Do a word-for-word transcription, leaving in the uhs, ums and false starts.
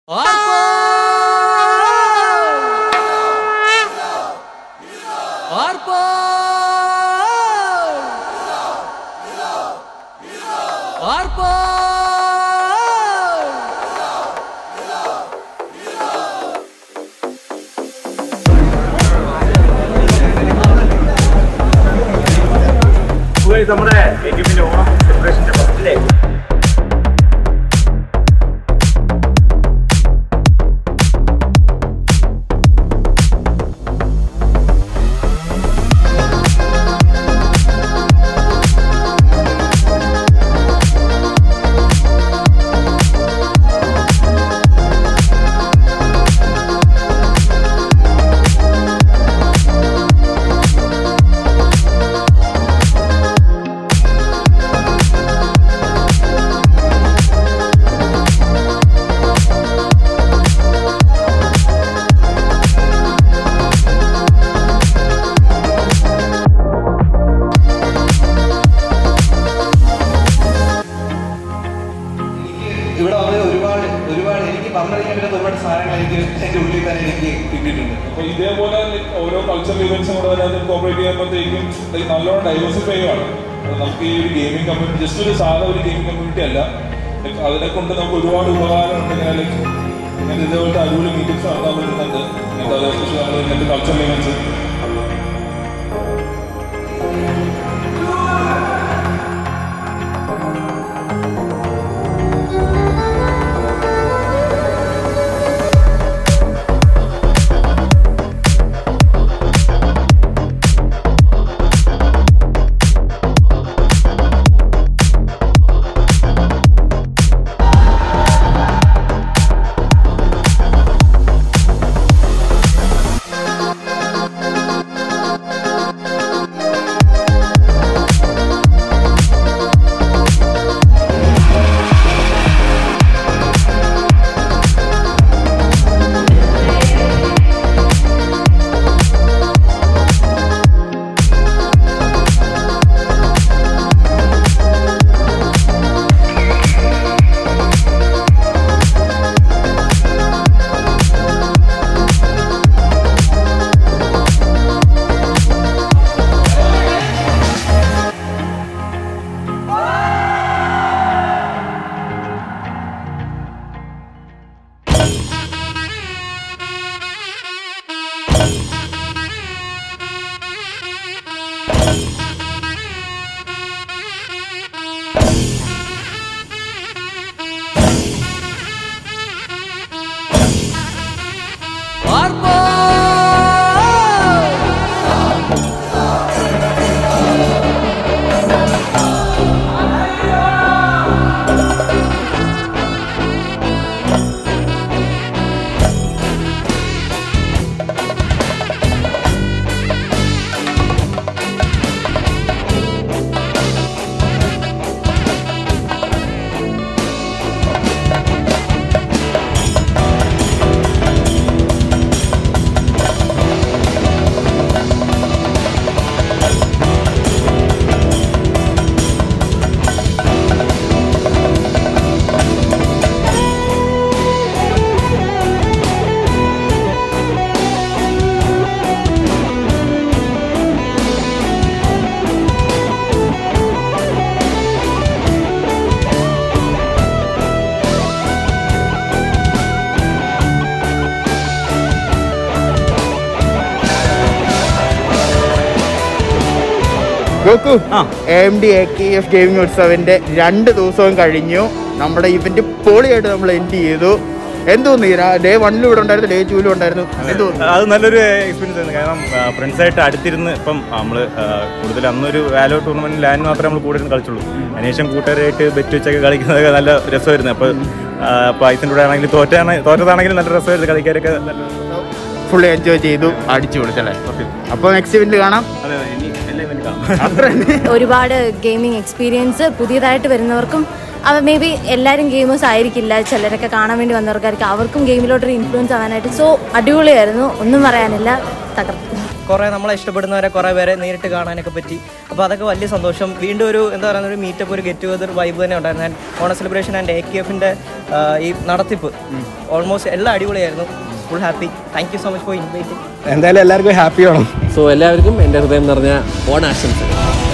നമ്മുടെ എക്യുപ്പിന്റെ ഓണം സെലിബ്രേഷന്റെ ഫസ്റ്റ് ഡേ ഇവിടെ വന്ന് ഒരുപാട് ഒരുപാട് എനിക്ക് പറഞ്ഞറിയാൻ പറ്റുന്ന ഒരുപാട് സാധനങ്ങൾ എനിക്ക് എൻ്റെ ഉള്ളിൽ തന്നെ എനിക്ക് കിട്ടിയിട്ടുണ്ട്. അപ്പോൾ ഇതേപോലെ ഓരോ കൾച്ചറൽ ഇവന്റ്സും കൂടെ തന്നെ ഇൻകോർപ്പറേറ്റ് ചെയ്യുമ്പോഴത്തേക്കും നല്ലോണം ഡൈവേഴ്സിഫൈ ആണ്. നമുക്ക് ഈ ഒരു ഗെയിമിംഗ് കമ്മ്യൂണിറ്റി ജസ്റ്റ് ഒരു സാധാ ഒരു ഗെയിമിംഗ് കമ്മ്യൂണിറ്റി അല്ല, അതിനെ കൊണ്ട് നമുക്ക് ഒരുപാട് ഉപകാരമുണ്ട്. ഇങ്ങനെ ലൈക്ക് ഇങ്ങനത്തെ ഇതേപോലത്തെ അടിപൊളി മീറ്റിംഗ്സ് നടത്താൻ പറ്റുന്നുണ്ട്. ഇങ്ങനത്തെ എസ്പെഷ്യലി നമ്മൾ ഇങ്ങനത്തെ കൾച്ചറൽ ഇവന്റ്സ് ഗോക്കു എം ഡി എഫ് ഗെയിമിംഗ് ഉത്സവിന്റെ രണ്ട് ദിവസവും കഴിഞ്ഞു. നമ്മുടെ ഇവന്റ് പൊളിയായിട്ട് നമ്മൾ എൻഡ് ചെയ്തു. എന്തോന്നു ഡേ വണ്ണിലും ഇവിടെ ഉണ്ടായിരുന്നു, ഡേ ടൂവിലും ഉണ്ടായിരുന്നു. അത് നല്ലൊരു എക്സ്പീരിയൻസ് ആയിരുന്നു. കാരണം ഫ്രണ്ട്സായിട്ട് അടുത്തിരുന്ന് ഇപ്പം നമ്മൾ കൂടുതൽ അന്നൊരു വാലോ ടൂർണമെന്റിൽ ലാൻഡ് മാത്രമേ നമ്മൾ കൂടുതലും കളിച്ചുള്ളൂ. അതിനുശേഷം കൂട്ടുകാരായിട്ട് ബെറ്റ് വെച്ചൊക്കെ കളിക്കുന്നതൊക്കെ നല്ല രസമായിരുന്നു. അപ്പോൾ അപ്പോൾ ഐസിൻ്റെ കൂടെ ആണെങ്കിലും തോറ്റാണ് തോറ്റതാണെങ്കിലും നല്ല രസമായിരുന്നു കളിക്കാരൊക്കെ. ഫുള്ളി എൻജോയ് ചെയ്തു, അടിച്ചു കൊടുത്തല്ലേ. അപ്പോൾ നെക്സ്റ്റ് ഇവന്റ് കാണാം. ഒരുപാട് ഗെയിമിംഗ് എക്സ്പീരിയൻസ് പുതിയതായിട്ട് വരുന്നവർക്കും അവ മേ ബി എല്ലാവരും ഗെയിമേഴ്സ് ആയിരിക്കില്ല, ചിലരൊക്കെ കാണാൻ വേണ്ടി വന്നവർക്കായിരിക്കും, അവർക്കും ഗെയിമിലോട്ടൊരു ഇൻഫ്ലുവൻസ് ആവാനായിട്ട്. സോ അടിപൊളിയായിരുന്നു, ഒന്നും പറയാനില്ല, തകർത്തു. കുറേ നമ്മളെ ഇഷ്ടപ്പെടുന്നവരെ കുറേ പേരെ നേരിട്ട് കാണാനൊക്കെ പറ്റി. അപ്പോൾ അതൊക്കെ വലിയ സന്തോഷം. വീണ്ടും ഒരു എന്താ പറയുക ഒരു മീറ്റപ്പ്, ഒരു ഗെറ്റ് ടുഗദർ വൈബ് തന്നെ ഉണ്ടായിരുന്നു. ആൻഡ് ഓണ സെലിബ്രേഷൻ ആൻഡ് എ കെ എഫിൻ്റെ ഈ നടത്തിപ്പ് ഓൾമോസ്റ്റ് എല്ലാം അടിപൊളിയായിരുന്നു. Full happy. Thank you so much for inviting. എന്തായാലും എല്ലാവർക്കും ഹാപ്പി ആണോ. സോ എല്ലാവർക്കും എൻ്റെ ഹൃദയം നിറഞ്ഞ ഓണാശംസകൾ.